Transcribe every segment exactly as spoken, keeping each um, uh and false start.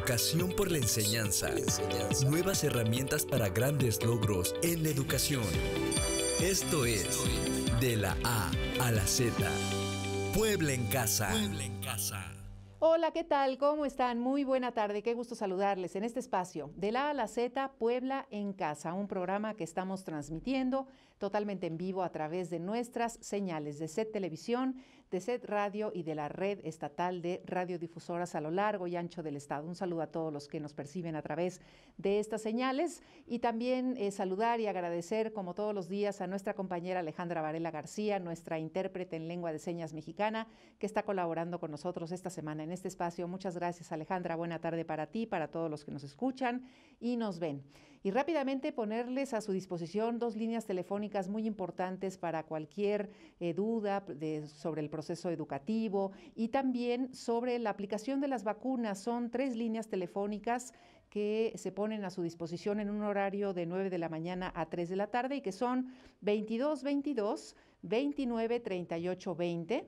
Educación por la enseñanza. Nuevas herramientas para grandes logros en la educación. Esto es De la A a la Z. Puebla en Casa. Puebla en Casa. Hola, ¿qué tal? ¿Cómo están? Muy buena tarde, qué gusto saludarles en este espacio de la A a la Z, Puebla en Casa, un programa que estamos transmitiendo totalmente en vivo a través de nuestras señales de C E T Televisión, de C E T Radio y de la red estatal de radiodifusoras a lo largo y ancho del estado. Un saludo a todos los que nos perciben a través de estas señales y también eh, saludar y agradecer como todos los días a nuestra compañera Alejandra Varela García, nuestra intérprete en lengua de señas mexicana, que está colaborando con nosotros esta semana en este espacio. Muchas gracias, Alejandra. Buena tarde para ti, para todos los que nos escuchan y nos ven. Y rápidamente ponerles a su disposición dos líneas telefónicas muy importantes para cualquier eh, duda de, sobre el proceso educativo y también sobre la aplicación de las vacunas. Son tres líneas telefónicas que se ponen a su disposición en un horario de nueve de la mañana a tres de la tarde y que son veintidós veintidós, veintinueve treinta y ocho veinte.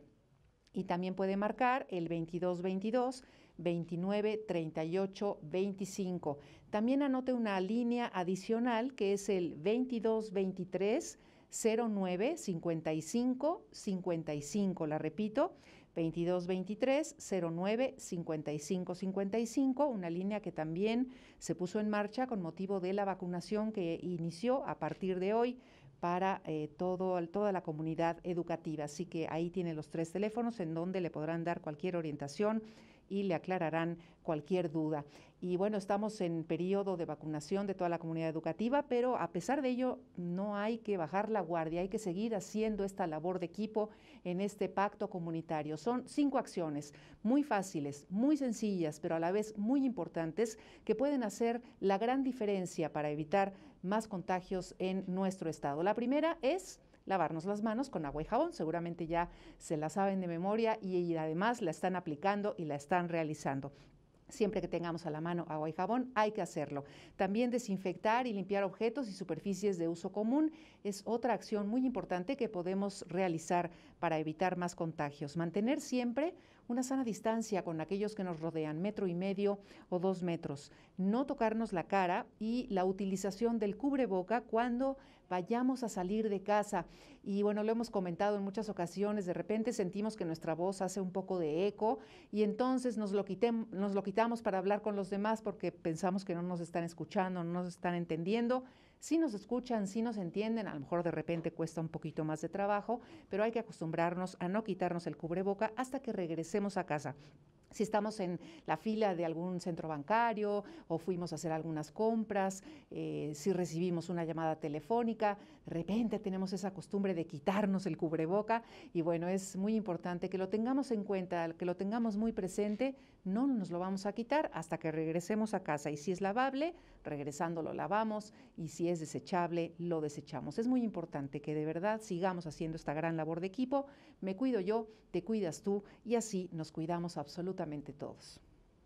Y también puede marcar el veintidós veintidós, veintinueve treinta y ocho veinticinco. También anote una línea adicional que es el veintidós veintitrés, cero nueve cincuenta y cinco cincuenta y cinco. La repito, veintidós veintitrés, cero nueve cincuenta y cinco cincuenta y cinco, una línea que también se puso en marcha con motivo de la vacunación que inició a partir de hoy para eh, todo, toda la comunidad educativa. Así que ahí tiene los tres teléfonos en donde le podrán dar cualquier orientación y le aclararán cualquier duda. Y bueno, estamos en periodo de vacunación de toda la comunidad educativa, pero a pesar de ello no hay que bajar la guardia, hay que seguir haciendo esta labor de equipo en este pacto comunitario. Son cinco acciones muy fáciles, muy sencillas, pero a la vez muy importantes que pueden hacer la gran diferencia para evitar más contagios en nuestro estado. La primera es lavarnos las manos con agua y jabón. Seguramente ya se la saben de memoria y, y además la están aplicando y la están realizando. Siempre que tengamos a la mano agua y jabón, hay que hacerlo. También desinfectar y limpiar objetos y superficies de uso común es otra acción muy importante que podemos realizar para evitar más contagios. Mantener siempre una sana distancia con aquellos que nos rodean, metro y medio o dos metros. No tocarnos la cara y la utilización del cubreboca cuando vayamos a salir de casa. Y bueno, lo hemos comentado en muchas ocasiones, de repente sentimos que nuestra voz hace un poco de eco y entonces nos lo, quitem, nos lo quitamos para hablar con los demás porque pensamos que no nos están escuchando, no nos están entendiendo. Sí nos escuchan, sí nos entienden, a lo mejor de repente cuesta un poquito más de trabajo, pero hay que acostumbrarnos a no quitarnos el cubreboca hasta que regresemos a casa. Si estamos en la fila de algún centro bancario o fuimos a hacer algunas compras, eh, si recibimos una llamada telefónica, de repente tenemos esa costumbre de quitarnos el cubreboca y bueno, es muy importante que lo tengamos en cuenta, que lo tengamos muy presente, no nos lo vamos a quitar hasta que regresemos a casa y si es lavable, regresando lo lavamos y si es desechable, lo desechamos. Es muy importante que de verdad sigamos haciendo esta gran labor de equipo, me cuido yo, te cuidas tú y así nos cuidamos absolutamente todos.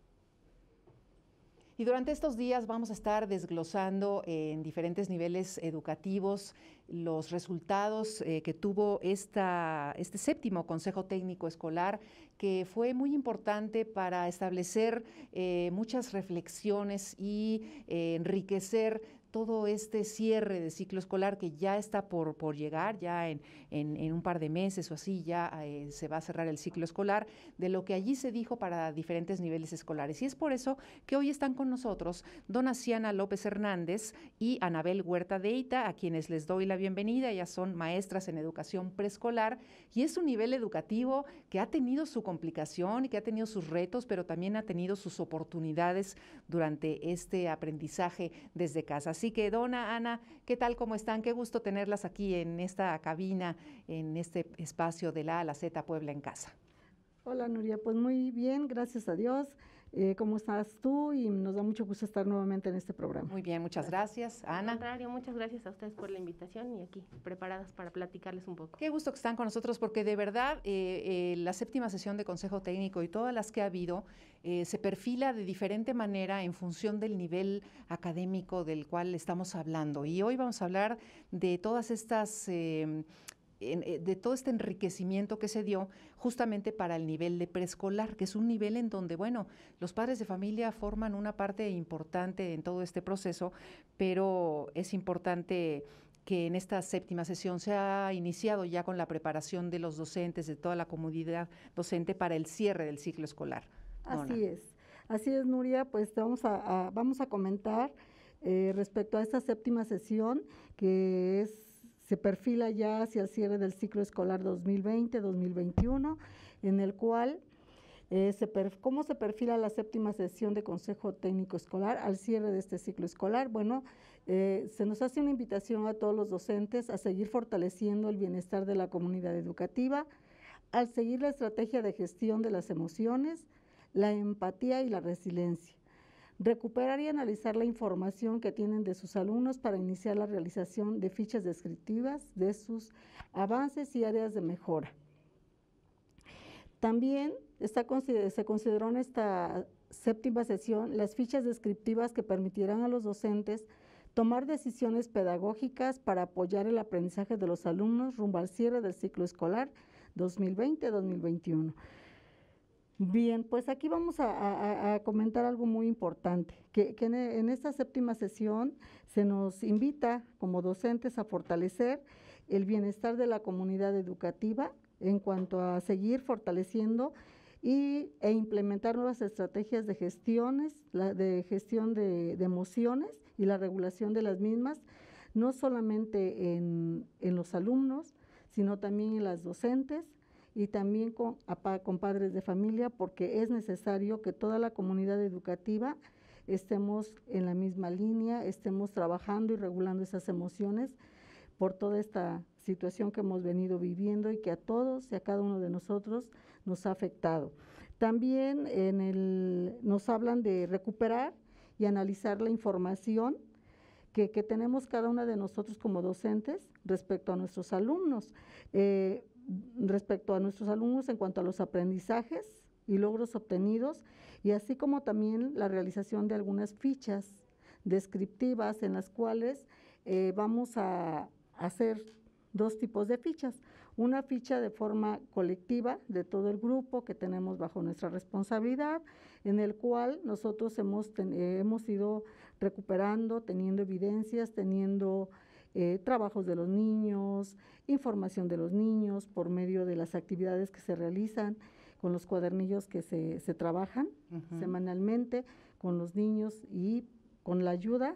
Y durante estos días vamos a estar desglosando en diferentes niveles educativos los resultados eh, que tuvo esta, este séptimo Consejo Técnico Escolar, que fue muy importante para establecer eh, muchas reflexiones y eh, enriquecer todo este cierre de ciclo escolar que ya está por, por llegar, ya en, en, en un par de meses o así ya eh, se va a cerrar el ciclo escolar, de lo que allí se dijo para diferentes niveles escolares. Y es por eso que hoy están con nosotros Dona Ciana López Hernández y Anabel Huerta Deita, a quienes les doy la bienvenida. Ellas son maestras en educación preescolar y es un nivel educativo que ha tenido su complicación y que ha tenido sus retos, pero también ha tenido sus oportunidades durante este aprendizaje desde casa. Así que, Dona, Ana, ¿qué tal? ¿Cómo están? Qué gusto tenerlas aquí en esta cabina, en este espacio de la A a la Z Puebla en Casa. Hola, Nuria, pues muy bien, gracias a Dios. Eh, ¿Cómo estás tú? Y nos da mucho gusto estar nuevamente en este programa. Muy bien, muchas gracias. gracias. Ana. Al contrario, muchas gracias a ustedes por la invitación y aquí preparadas para platicarles un poco. Qué gusto que están con nosotros porque de verdad eh, eh, la séptima sesión de Consejo Técnico y todas las que ha habido eh, se perfila de diferente manera en función del nivel académico del cual estamos hablando. Y hoy vamos a hablar de todas estas... Eh, en, eh, de todo este enriquecimiento que se dio justamente para el nivel de preescolar, que es un nivel en donde, bueno, los padres de familia forman una parte importante en todo este proceso, pero es importante que en esta séptima sesión se ha iniciado ya con la preparación de los docentes, de toda la comunidad docente para el cierre del ciclo escolar. Nona. Así es, así es, Nuria, pues vamos a, a, vamos a comentar eh, respecto a esta séptima sesión que es, se perfila ya hacia el cierre del ciclo escolar dos mil veinte dos mil veintiuno, en el cual, eh, se per, ¿cómo se perfila la séptima sesión de Consejo Técnico Escolar al cierre de este ciclo escolar? Bueno, eh, se nos hace una invitación a todos los docentes a seguir fortaleciendo el bienestar de la comunidad educativa, al seguir la estrategia de gestión de las emociones, la empatía y la resiliencia. Recuperar y analizar la información que tienen de sus alumnos para iniciar la realización de fichas descriptivas de sus avances y áreas de mejora. También está, se consideró en esta séptima sesión las fichas descriptivas que permitirán a los docentes tomar decisiones pedagógicas para apoyar el aprendizaje de los alumnos rumbo al cierre del ciclo escolar dos mil veinte dos mil veintiuno. Bien, pues aquí vamos a, a, a comentar algo muy importante, que, que en, en esta séptima sesión se nos invita como docentes a fortalecer el bienestar de la comunidad educativa en cuanto a seguir fortaleciendo y, e implementar nuevas estrategias de gestiones, la, de gestión de, de emociones y la regulación de las mismas, no solamente en, en los alumnos, sino también en las docentes, y también con, con padres de familia, porque es necesario que toda la comunidad educativa estemos en la misma línea, estemos trabajando y regulando esas emociones por toda esta situación que hemos venido viviendo y que a todos y a cada uno de nosotros nos ha afectado. También en el, nos hablan de recuperar y analizar la información que, que tenemos cada una de nosotros como docentes respecto a nuestros alumnos. Eh, respecto a nuestros alumnos en cuanto a los aprendizajes y logros obtenidos, y así como también la realización de algunas fichas descriptivas en las cuales eh, vamos a hacer dos tipos de fichas. Una ficha de forma colectiva de todo el grupo que tenemos bajo nuestra responsabilidad, en el cual nosotros hemos, ten, eh, hemos ido recuperando, teniendo evidencias, teniendo Eh, trabajos de los niños, información de los niños por medio de las actividades que se realizan con los cuadernillos que se, se trabajan uh-huh. semanalmente con los niños y con la ayuda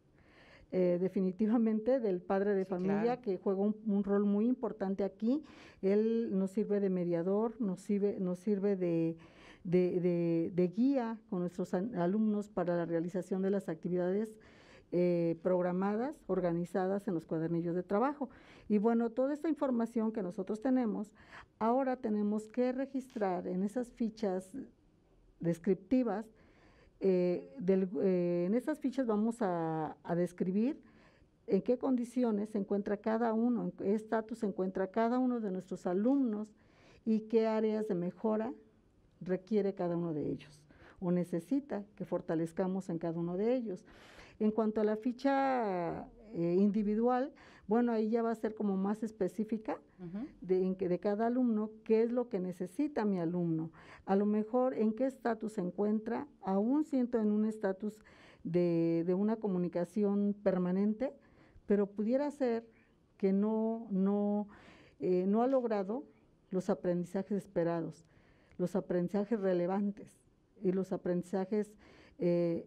eh, definitivamente del padre de sí, familia, claro. que juega un, un rol muy importante aquí. Él nos sirve de mediador, nos sirve, nos sirve de, de, de, de guía con nuestros alumnos para la realización de las actividades Eh, programadas, organizadas en los cuadernillos de trabajo. Y bueno, toda esta información que nosotros tenemos, ahora tenemos que registrar en esas fichas descriptivas, eh, del, eh, en esas fichas vamos a, a describir en qué condiciones se encuentra cada uno, en qué estatus se encuentra cada uno de nuestros alumnos y qué áreas de mejora requiere cada uno de ellos o necesita que fortalezcamos en cada uno de ellos. En cuanto a la ficha eh, individual, bueno, ahí ya va a ser como más específica uh-huh. de, en que de cada alumno, qué es lo que necesita mi alumno. A lo mejor en qué estatus se encuentra, aún siento en un estatus de, de una comunicación permanente, pero pudiera ser que no, no, eh, no ha logrado los aprendizajes esperados, los aprendizajes relevantes y los aprendizajes eh,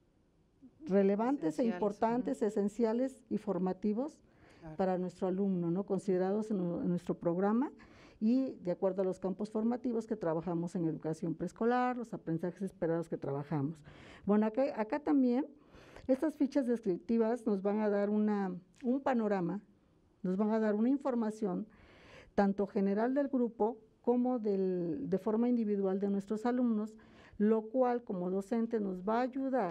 relevantes esenciales, e importantes, ¿no? esenciales y formativos claro. para nuestro alumno, ¿no? Considerados en, en nuestro programa y de acuerdo a los campos formativos que trabajamos en educación preescolar, los aprendizajes esperados que trabajamos. Bueno, acá, acá también estas fichas descriptivas nos van a dar una, un panorama, nos van a dar una información tanto general del grupo como del, de forma individual de nuestros alumnos, lo cual como docente nos va a ayudar.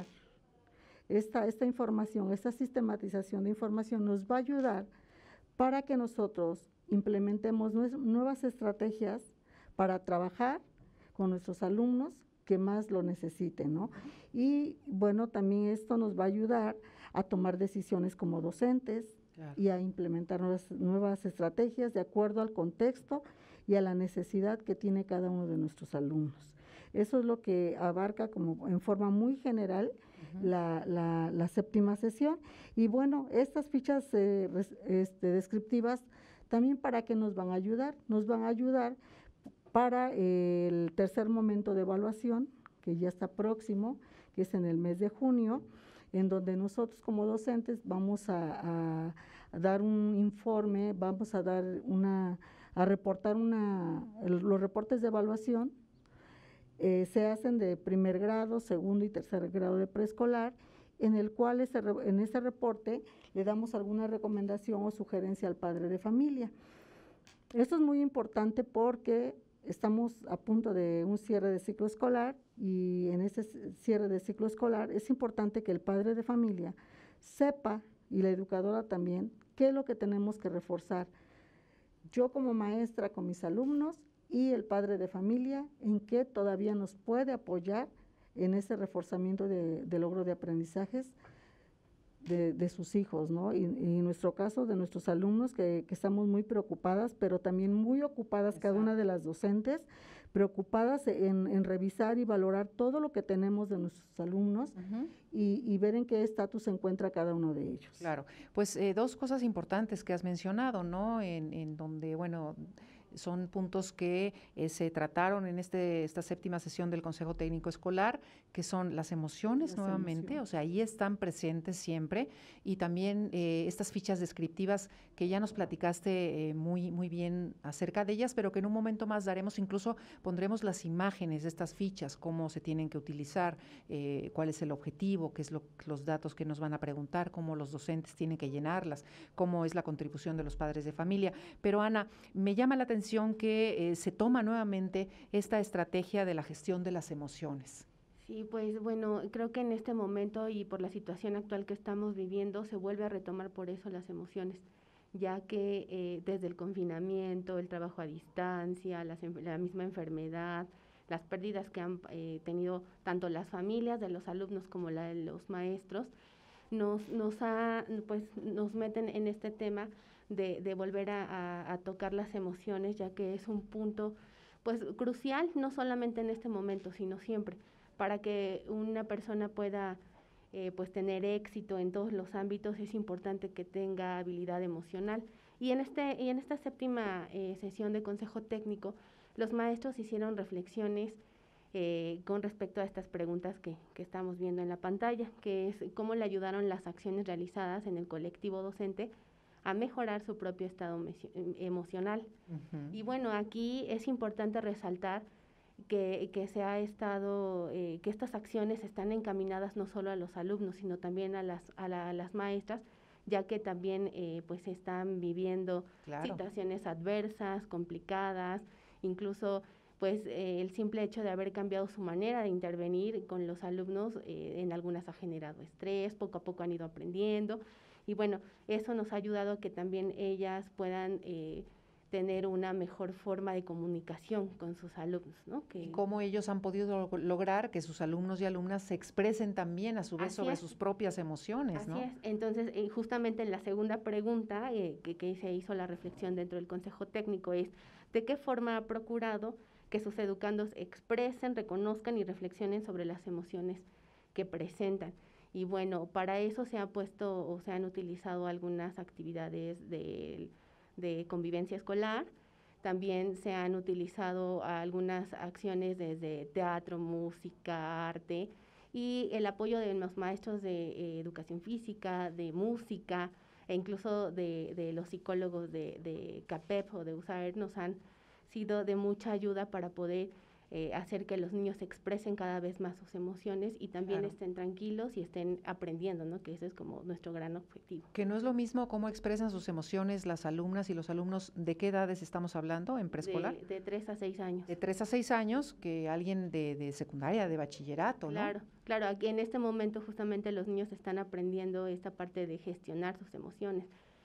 Esta, esta información, esta sistematización de información nos va a ayudar para que nosotros implementemos nuevas estrategias para trabajar con nuestros alumnos que más lo necesiten, ¿no? Y bueno, también esto nos va a ayudar a tomar decisiones como docentes, claro. Y a implementar nuevas, nuevas estrategias de acuerdo al contexto y a la necesidad que tiene cada uno de nuestros alumnos. Eso es lo que abarca como en forma muy general uh-huh. la, la, la séptima sesión. Y bueno, estas fichas eh, res, este, descriptivas también para qué nos van a ayudar, nos van a ayudar para eh, el tercer momento de evaluación, que ya está próximo, que es en el mes de junio, en donde nosotros como docentes vamos a, a, a dar un informe, vamos a dar una, a reportar una, el, los reportes de evaluación. Eh, se hacen de primer grado, segundo y tercer grado de preescolar, en el cual ese, en ese reporte le damos alguna recomendación o sugerencia al padre de familia. Esto es muy importante porque estamos a punto de un cierre de ciclo escolar y en ese cierre de ciclo escolar es importante que el padre de familia sepa, y la educadora también, qué es lo que tenemos que reforzar. Yo como maestra con mis alumnos y el padre de familia, en qué todavía nos puede apoyar en ese reforzamiento de, de logro de aprendizajes de, de sus hijos, ¿no? Y, y en nuestro caso, de nuestros alumnos, que, que estamos muy preocupadas, pero también muy ocupadas, Exacto. cada una de las docentes, preocupadas en, en revisar y valorar todo lo que tenemos de nuestros alumnos uh-huh. y, y ver en qué estatus se encuentra cada uno de ellos. Claro, pues eh, dos cosas importantes que has mencionado, ¿no? En, en donde, bueno, son puntos que eh, se trataron en este, esta séptima sesión del Consejo Técnico Escolar, que son las emociones las nuevamente, emociones. O sea, ahí están presentes siempre, y también eh, estas fichas descriptivas que ya nos platicaste eh, muy, muy bien acerca de ellas, pero que en un momento más daremos, incluso pondremos las imágenes de estas fichas, cómo se tienen que utilizar, eh, cuál es el objetivo, qué es lo, los datos que nos van a preguntar, cómo los docentes tienen que llenarlas, cómo es la contribución de los padres de familia. Pero Ana, me llama la atención que eh, se toma nuevamente esta estrategia de la gestión de las emociones. Sí, pues bueno, creo que en este momento y por la situación actual que estamos viviendo se vuelve a retomar por eso las emociones, ya que eh, desde el confinamiento, el trabajo a distancia, las, la misma enfermedad, las pérdidas que han eh, tenido tanto las familias de los alumnos como la de los maestros, nos, nos, ha, pues, nos meten en este tema De, de volver a, a, a tocar las emociones, ya que es un punto pues crucial, no solamente en este momento, sino siempre, para que una persona pueda eh, pues tener éxito en todos los ámbitos. Es importante que tenga habilidad emocional. Y en, este, y en esta séptima eh, sesión de Consejo Técnico, los maestros hicieron reflexiones eh, con respecto a estas preguntas que, que estamos viendo en la pantalla, que es cómo le ayudaron las acciones realizadas en el colectivo docente a mejorar su propio estado emocional. Uh-huh. Y bueno, aquí es importante resaltar que, que se ha estado, eh, que estas acciones están encaminadas no solo a los alumnos, sino también a las, a la, a las maestras, ya que también eh, pues están viviendo claro. situaciones adversas, complicadas, incluso pues eh, el simple hecho de haber cambiado su manera de intervenir con los alumnos, eh, en algunas ha generado estrés, poco a poco han ido aprendiendo. Y bueno, eso nos ha ayudado a que también ellas puedan eh, tener una mejor forma de comunicación con sus alumnos, ¿no? Que, y cómo ellos han podido lograr que sus alumnos y alumnas se expresen también a su vez sobre es. sus propias emociones, Así ¿no? es. Entonces, eh, justamente en la segunda pregunta eh, que, que se hizo la reflexión dentro del Consejo Técnico es ¿de qué forma ha procurado que sus educandos expresen, reconozcan y reflexionen sobre las emociones que presentan? Y bueno, para eso se han puesto o se han utilizado algunas actividades de, de convivencia escolar. También se han utilizado algunas acciones desde teatro, música, arte y el apoyo de los maestros de eh, educación física, de música e incluso de, de los psicólogos de, de CAPEP o de U S A E R nos han sido de mucha ayuda para poder Eh, hacer que los niños expresen cada vez más sus emociones y también claro. estén tranquilos y estén aprendiendo, ¿no? Que ese es como nuestro gran objetivo. Que no es lo mismo cómo expresan sus emociones las alumnas y los alumnos. ¿De qué edades estamos hablando en preescolar? De, de tres a seis años. De tres a seis años que alguien de, de secundaria, de bachillerato, claro, ¿no? Claro, aquí en este momento justamente los niños están aprendiendo esta parte de gestionar sus emociones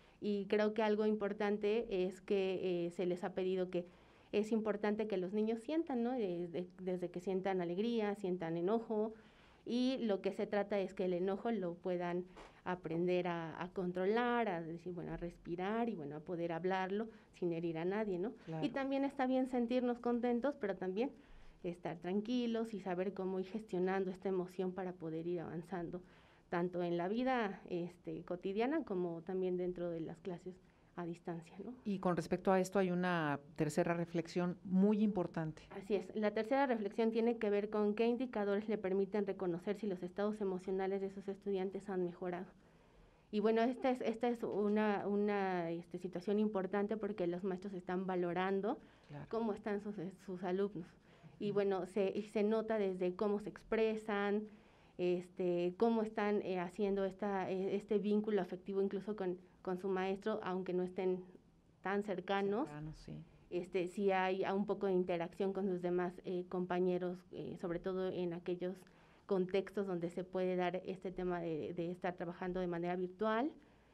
y creo que algo importante es que eh, se les ha pedido que es importante que los niños sientan, ¿no? Desde, desde que sientan alegría, sientan enojo, y lo que se trata es que el enojo lo puedan aprender a, a controlar, a decir, bueno, a respirar y bueno, a poder hablarlo sin herir a nadie, ¿no? Claro. Y también está bien sentirnos contentos, pero también estar tranquilos y saber cómo ir gestionando esta emoción para poder ir avanzando, tanto en la vida este, cotidiana como también dentro de las clases a distancia, ¿no? Y con respecto a esto hay una tercera reflexión muy importante. Así es. La tercera reflexión tiene que ver con qué indicadores le permiten reconocer si los estados emocionales de sus estudiantes han mejorado. Y bueno, esta es, esta es una, una este, situación importante porque los maestros están valorando claro. cómo están sus, sus alumnos. Uh-huh. Y bueno, se, se nota desde cómo se expresan, este, cómo están eh, haciendo esta, eh, este vínculo afectivo incluso con, con su maestro, aunque no estén tan cercanos. Cercanos, sí. Este, sí hay un poco de interacción con sus demás eh, compañeros, eh, sobre todo en aquellos contextos donde se puede dar este tema de, de estar trabajando de manera virtual.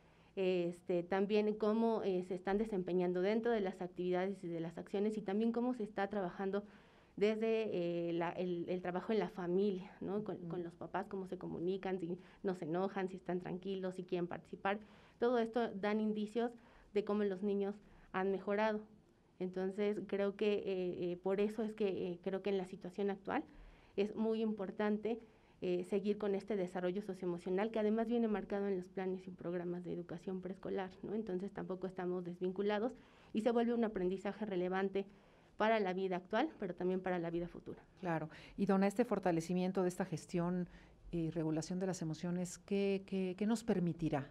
Este, también cómo eh, se están desempeñando dentro de las actividades y de las acciones y también cómo se está trabajando desde eh, la, el, el trabajo en la familia, ¿no? Con, mm. con los papás, cómo se comunican, si no se enojan, si están tranquilos, si quieren participar. Todo esto dan indicios de cómo los niños han mejorado. Entonces, creo que eh, eh, por eso es que eh, creo que en la situación actual es muy importante eh, seguir con este desarrollo socioemocional que además viene marcado en los planes y programas de educación preescolar, ¿no? Entonces, tampoco estamos desvinculados y se vuelve un aprendizaje relevante para la vida actual, pero también para la vida futura. Claro. Y dona, este fortalecimiento de esta gestión y regulación de las emociones, ¿qué, qué, qué nos permitirá?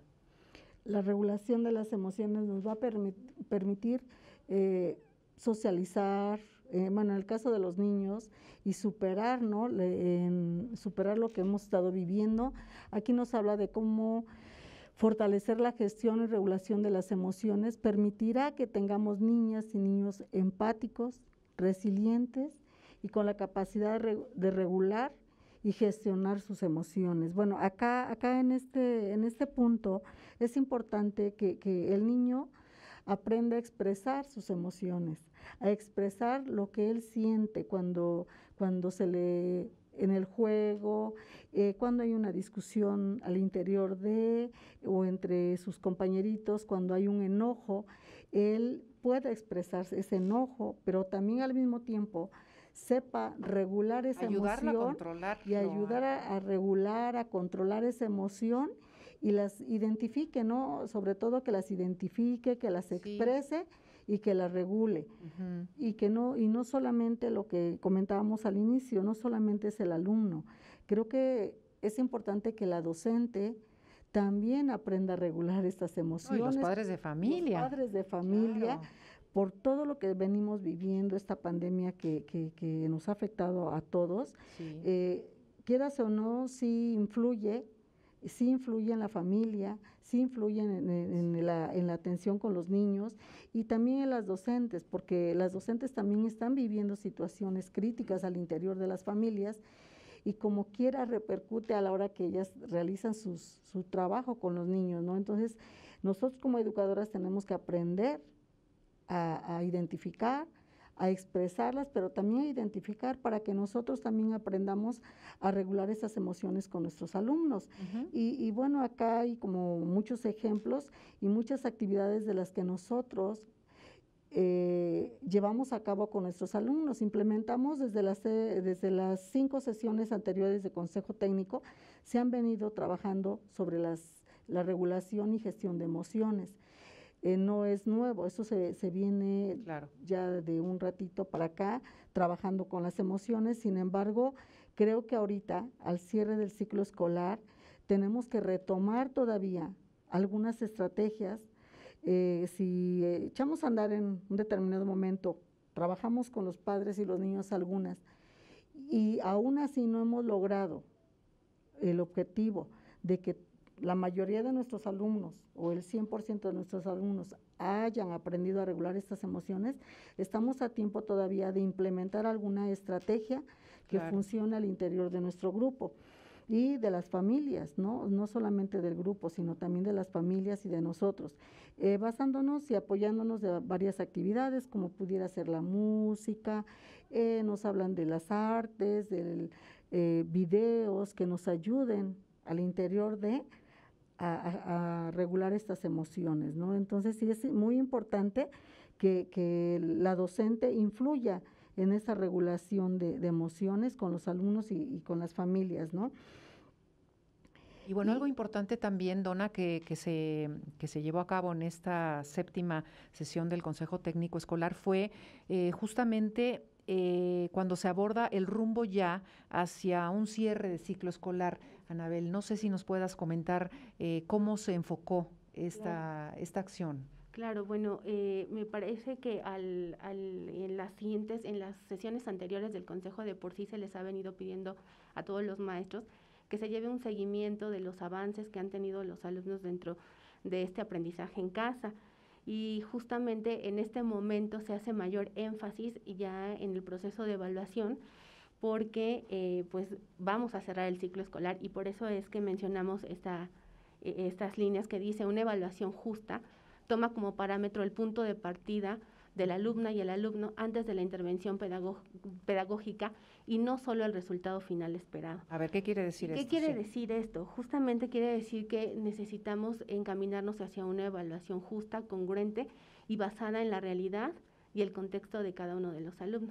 La regulación de las emociones nos va a permit, permitir eh, socializar, eh, bueno, en el caso de los niños, y superar, ¿no? Le, en, superar lo que hemos estado viviendo. Aquí nos habla de cómo fortalecer la gestión y regulación de las emociones permitirá que tengamos niñas y niños empáticos, resilientes y con la capacidad de, de regular y gestionar sus emociones. Bueno, acá, acá en, este, en este punto es importante que, que el niño aprenda a expresar sus emociones, a expresar lo que él siente cuando, cuando se le, en el juego, eh, cuando hay una discusión al interior de o entre sus compañeritos, cuando hay un enojo, él puede expresar ese enojo, pero también al mismo tiempo sepa regular esa Ayudarlo emoción a controlarlo. y ayudar a, a regular, a controlar esa emoción y las identifique, ¿no? Sobre todo que las identifique, que las exprese sí. y que las regule. Uh-huh. Y que no, y no solamente lo que comentábamos al inicio, no solamente es el alumno. Creo que es importante que la docente también aprenda a regular estas emociones. No, y los padres de familia. Los padres de familia, claro. por todo lo que venimos viviendo, esta pandemia que, que, que nos ha afectado a todos, sí. eh, quieras o no, sí influye, sí influye en la familia, sí influye en, en, en, la, en la atención con los niños y también en las docentes, porque las docentes también están viviendo situaciones críticas al interior de las familias y como quiera repercute a la hora que ellas realizan sus, su trabajo con los niños, ¿no? Entonces, nosotros como educadoras tenemos que aprender a, a identificar, a expresarlas, pero también a identificar para que nosotros también aprendamos a regular esas emociones con nuestros alumnos. Uh-huh. y, y bueno, acá hay como muchos ejemplos y muchas actividades de las que nosotros eh, llevamos a cabo con nuestros alumnos. Implementamos desde las, desde las cinco sesiones anteriores de Consejo Técnico, se han venido trabajando sobre las, la regulación y gestión de emociones. Eh, no es nuevo, eso se, se viene claro. ya de un ratito para acá, trabajando con las emociones. Sin embargo, creo que ahorita, al cierre del ciclo escolar, tenemos que retomar todavía algunas estrategias. Eh, si eh, echamos a andar en un determinado momento, trabajamos con los padres y los niños algunas, y aún así no hemos logrado el objetivo de que la mayoría de nuestros alumnos o el cien por ciento de nuestros alumnos hayan aprendido a regular estas emociones, estamos a tiempo todavía de implementar alguna estrategia que claro. funcione al interior de nuestro grupo y de las familias, ¿no? No solamente del grupo, sino también de las familias y de nosotros, eh, basándonos y apoyándonos de varias actividades, como pudiera ser la música, eh, nos hablan de las artes, del eh, videos que nos ayuden al interior de a, a, a regular estas emociones, ¿no? Entonces sí es muy importante que, que la docente influya en esa regulación de, de emociones con los alumnos y, y con las familias, ¿no? Y bueno, Y- algo importante también, Dona, que, que, se, que se llevó a cabo en esta séptima sesión del Consejo Técnico Escolar fue eh, justamente eh, cuando se aborda el rumbo ya hacia un cierre de ciclo escolar. Anabel, no sé si nos puedas comentar eh, cómo se enfocó esta, esta acción. Claro, bueno, eh, me parece que al, al, en las siguientes, en las sesiones anteriores del Consejo de por sí se les ha venido pidiendo a todos los maestros que se lleve un seguimiento de los avances que han tenido los alumnos dentro de este aprendizaje en casa. Y justamente en este momento se hace mayor énfasis ya en el proceso de evaluación porque eh, pues vamos a cerrar el ciclo escolar y por eso es que mencionamos esta, eh, estas líneas que dice una evaluación justa toma como parámetro el punto de partida de la alumna y el alumno antes de la intervención pedagog pedagógica y no solo el resultado final esperado. A ver, ¿qué quiere decir ¿Qué esto? quiere Sí. decir esto? Justamente quiere decir que necesitamos encaminarnos hacia una evaluación justa, congruente y basada en la realidad y el contexto de cada uno de los alumnos.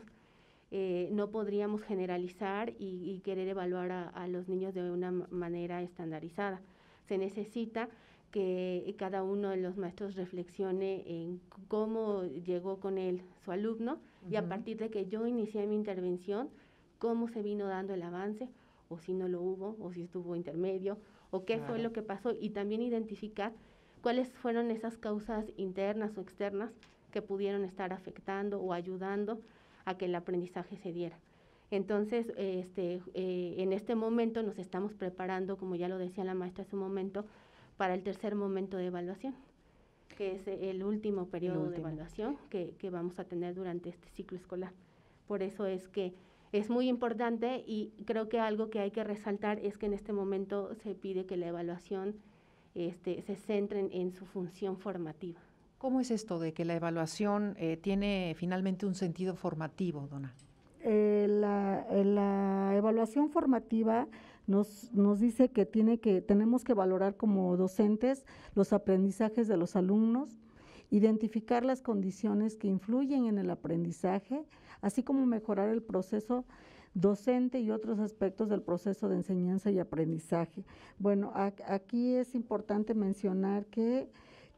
Eh, no podríamos generalizar y, y querer evaluar a, a los niños de una manera estandarizada. Se necesita que cada uno de los maestros reflexione en cómo llegó con él su alumno uh-huh. y a partir de que yo inicié mi intervención, cómo se vino dando el avance, o si no lo hubo, o si estuvo intermedio, o qué claro. fue lo que pasó, y también identificar cuáles fueron esas causas internas o externas que pudieron estar afectando o ayudando a que el aprendizaje se diera. Entonces, este, eh, en este momento nos estamos preparando, como ya lo decía la maestra hace un momento, para el tercer momento de evaluación, que es el último periodo el último. de evaluación que, que vamos a tener durante este ciclo escolar. Por eso es que es muy importante y creo que algo que hay que resaltar es que en este momento se pide que la evaluación este, se centre en, en su función formativa. ¿Cómo es esto de que la evaluación eh, tiene finalmente un sentido formativo, Dona? Eh, la, eh, la evaluación formativa nos, nos dice que, tiene que tenemos que valorar como docentes los aprendizajes de los alumnos, identificar las condiciones que influyen en el aprendizaje, así como mejorar el proceso docente y otros aspectos del proceso de enseñanza y aprendizaje. Bueno, a, aquí es importante mencionar que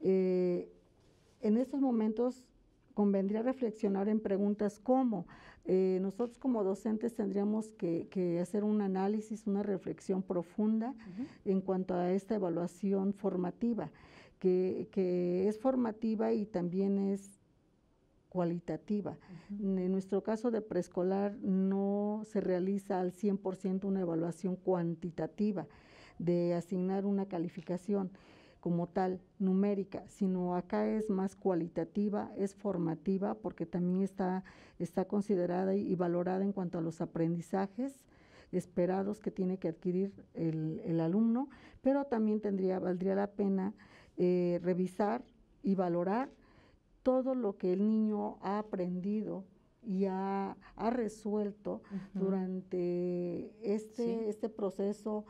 eh, en estos momentos convendría reflexionar en preguntas como eh, nosotros como docentes tendríamos que, que hacer un análisis, una reflexión profunda uh-huh. en cuanto a esta evaluación formativa, que, que es formativa y también es cualitativa. Uh-huh. En nuestro caso de preescolar no se realiza al cien por ciento una evaluación cuantitativa de asignar una calificación como tal, numérica, sino acá es más cualitativa, es formativa, porque también está, está considerada y valorada en cuanto a los aprendizajes esperados que tiene que adquirir el, el alumno, pero también tendría, valdría la pena eh, revisar y valorar todo lo que el niño ha aprendido y ha, ha resuelto uh-huh. durante este, sí. este proceso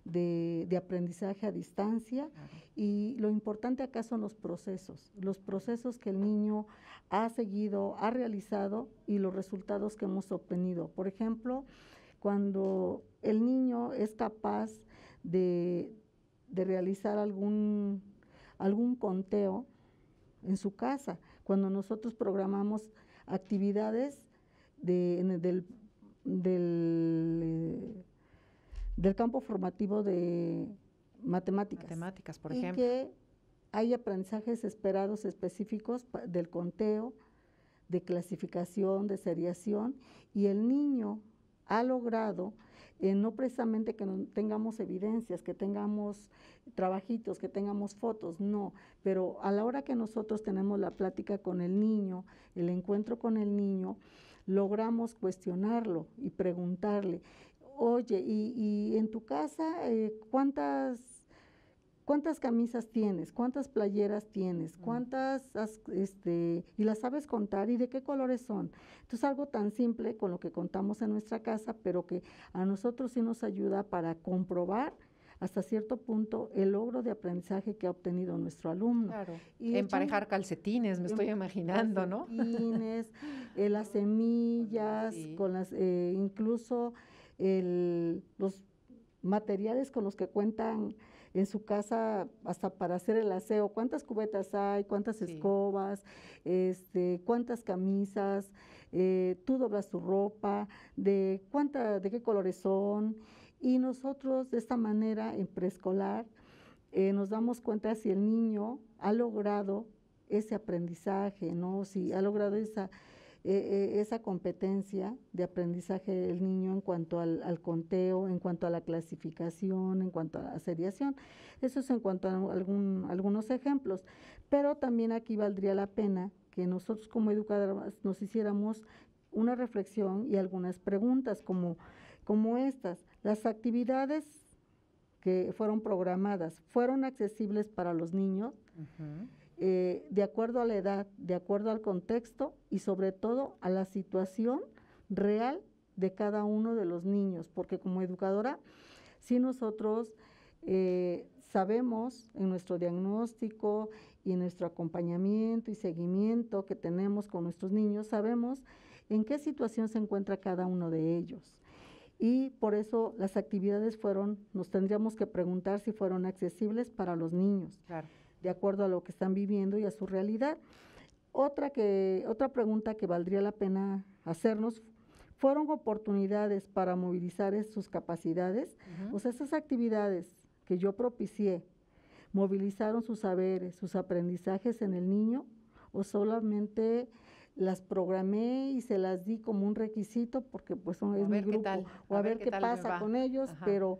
de, de aprendizaje a distancia. Uh-huh. Y lo importante acá son los procesos, los procesos que el niño ha seguido, ha realizado y los resultados que hemos obtenido. Por ejemplo, cuando el niño es capaz de, de realizar algún, algún conteo en su casa, cuando nosotros programamos actividades de, en el, del, del, del campo formativo de matemáticas. Matemáticas, por y ejemplo. Y que hay aprendizajes esperados específicos del conteo, de clasificación, de seriación, y el niño ha logrado, eh, no precisamente que no tengamos evidencias, que tengamos trabajitos, que tengamos fotos, no, pero a la hora que nosotros tenemos la plática con el niño, el encuentro con el niño, logramos cuestionarlo y preguntarle, oye, y, y en tu casa, eh, ¿cuántas, ¿cuántas camisas tienes? ¿Cuántas playeras tienes? ¿Cuántas, has, este, y las sabes contar y de qué colores son? Entonces, algo tan simple con lo que contamos en nuestra casa, pero que a nosotros sí nos ayuda para comprobar hasta cierto punto el logro de aprendizaje que ha obtenido nuestro alumno. Claro. Y Emparejar echan, calcetines, me estoy imaginando, ¿no? Calcetines, eh, las semillas, Sí. con las, eh, incluso el, los materiales con los que cuentan en su casa hasta para hacer el aseo, cuántas cubetas hay, cuántas Sí. escobas, este, cuántas camisas, eh, tú doblas tu ropa, de cuánta, de qué colores son, y nosotros de esta manera en preescolar eh, nos damos cuenta si el niño ha logrado ese aprendizaje, ¿no? Si ha logrado esa Eh, esa competencia de aprendizaje del niño en cuanto al, al conteo, en cuanto a la clasificación, en cuanto a la seriación. Eso es en cuanto a algún, algunos ejemplos. Pero también aquí valdría la pena que nosotros como educadores nos hiciéramos una reflexión y algunas preguntas como, como estas. Las actividades que fueron programadas, ¿fueron accesibles para los niños? Uh-huh. Eh, de acuerdo a la edad, de acuerdo al contexto y sobre todo a la situación real de cada uno de los niños, porque como educadora, sí nosotros eh, sabemos en nuestro diagnóstico y en nuestro acompañamiento y seguimiento que tenemos con nuestros niños, sabemos en qué situación se encuentra cada uno de ellos. Y por eso las actividades fueron, nos tendríamos que preguntar si fueron accesibles para los niños. Claro. De acuerdo a lo que están viviendo y a su realidad. Otra, que, otra pregunta que valdría la pena hacernos, ¿fueron oportunidades para movilizar sus capacidades? Uh-huh. O sea, esas actividades que yo propicié, ¿movilizaron sus saberes, sus aprendizajes en el niño? ¿O solamente las programé y se las di como un requisito porque pues son, es mi grupo? Tal, o a, a ver, ver qué, qué pasa con ellos, Ajá. Pero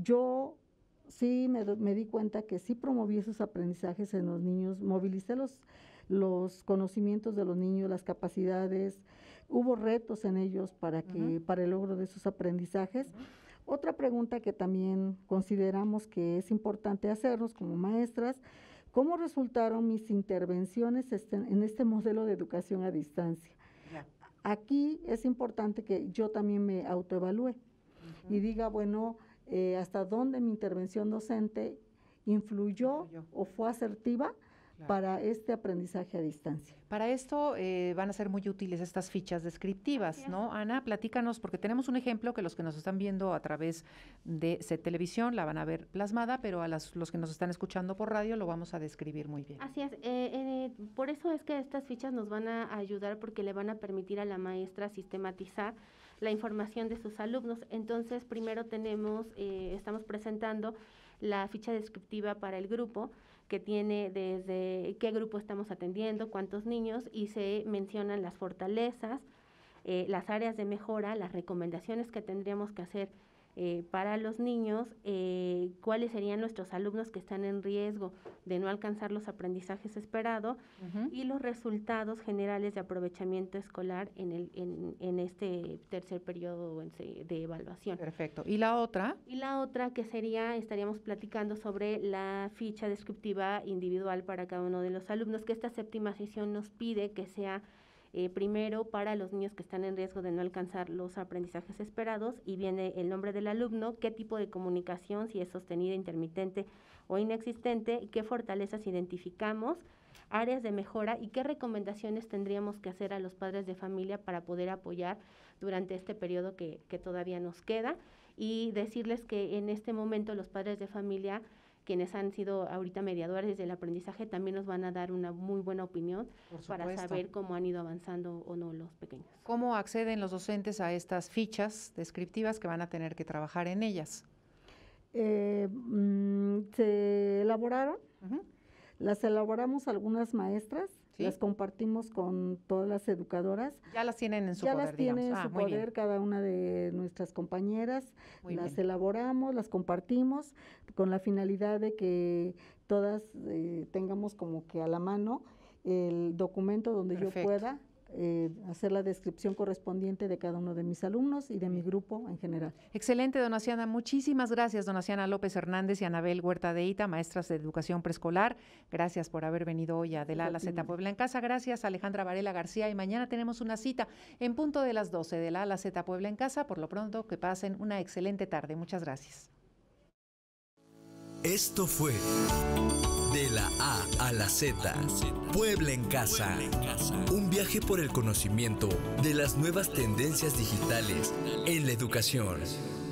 yo sí me, me di cuenta que sí promoví esos aprendizajes en los niños, movilicé los, los conocimientos de los niños, las capacidades, hubo retos en ellos para, que, uh-huh. para el logro de esos aprendizajes. Uh-huh. Otra pregunta que también consideramos que es importante hacernos como maestras, ¿cómo resultaron mis intervenciones este, en este modelo de educación a distancia? Yeah. Aquí es importante que yo también me autoevalúe uh-huh. y diga, bueno, Eh, hasta dónde mi intervención docente influyó, influyó. o fue asertiva claro. para este aprendizaje a distancia. Para esto eh, van a ser muy útiles estas fichas descriptivas, Gracias. ¿no? Ana, platícanos, porque tenemos un ejemplo que los que nos están viendo a través de C E T Televisión la van a ver plasmada, pero a las, los que nos están escuchando por radio lo vamos a describir muy bien. Así es, eh, eh, por eso es que estas fichas nos van a ayudar porque le van a permitir a la maestra sistematizar la información de sus alumnos. Entonces, primero tenemos, eh, estamos presentando la ficha descriptiva para el grupo, que tiene desde qué grupo estamos atendiendo, cuántos niños, y se mencionan las fortalezas, eh, las áreas de mejora, las recomendaciones que tendríamos que hacer eh, para los niños, eh, cuáles serían nuestros alumnos que están en riesgo de no alcanzar los aprendizajes esperados uh-huh. y los resultados generales de aprovechamiento escolar en, el, en, en este tercer periodo de evaluación. Perfecto. ¿Y la otra? Y la otra que sería, estaríamos platicando sobre la ficha descriptiva individual para cada uno de los alumnos, que esta séptima sesión nos pide que sea Eh, primero para los niños que están en riesgo de no alcanzar los aprendizajes esperados, y viene el nombre del alumno, qué tipo de comunicación, si es sostenida, intermitente o inexistente, qué fortalezas identificamos, áreas de mejora y qué recomendaciones tendríamos que hacer a los padres de familia para poder apoyar durante este periodo que, que todavía nos queda, y decirles que en este momento los padres de familia, quienes han sido ahorita mediadores del aprendizaje, también nos van a dar una muy buena opinión para saber cómo han ido avanzando o no los pequeños. ¿Cómo acceden los docentes a estas fichas descriptivas que van a tener que trabajar en ellas? Eh, mmm, se elaboraron, uh-huh. las elaboramos algunas maestras, ¿sí? Las compartimos con todas las educadoras. Ya las tienen en su ya poder, Ya las tienen digamos. en ah, su poder bien. Cada una de nuestras compañeras, muy las bien. elaboramos, las compartimos con la finalidad de que todas eh, tengamos como que a la mano el documento donde Perfecto. yo pueda eh, hacer la descripción correspondiente de cada uno de mis alumnos y de mi grupo en general. Excelente, Donaciana. Muchísimas gracias, Donaciana López Hernández y Anabel Huerta de Ita, maestras de educación preescolar. Gracias por haber venido hoy a De la A a la Z Puebla en Casa. Gracias, Alejandra Varela García. Y mañana tenemos una cita en punto de las doce de La A a la Z Puebla en Casa. Por lo pronto, que pasen una excelente tarde. Muchas gracias. Esto fue De la A a la Z, Puebla en Casa. Un viaje por el conocimiento de las nuevas tendencias digitales en la educación.